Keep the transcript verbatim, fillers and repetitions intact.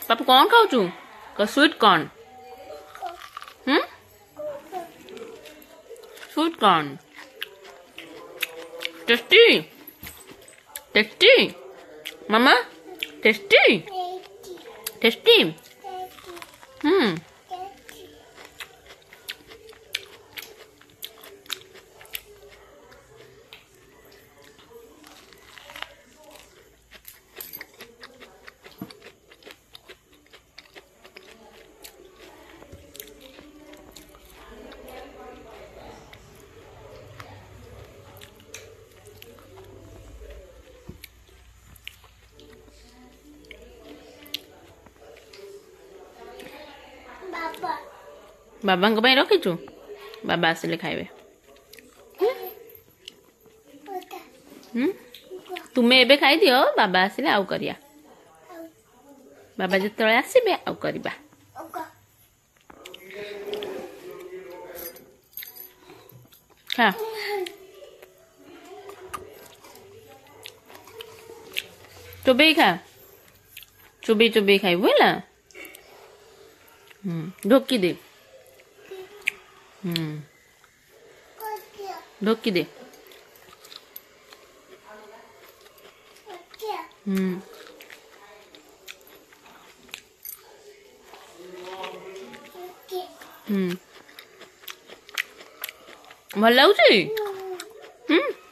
पापा कौन खाऊ का sweet corn hmm sweet corn tasty tasty मामा टेस्टी टेस्टी हम्म बाबा रखीचु बाबा आसिले खाइबे तुम्हें एबे खाई दियो बाबा आसिले आउ करिया बाबा जिते आसबे आउ करबा खा चुबे खा चुबी चुबी खाइबू है ढोकी दे हम्म ढोकी दे हम्म हम्म भल लगुच हम्म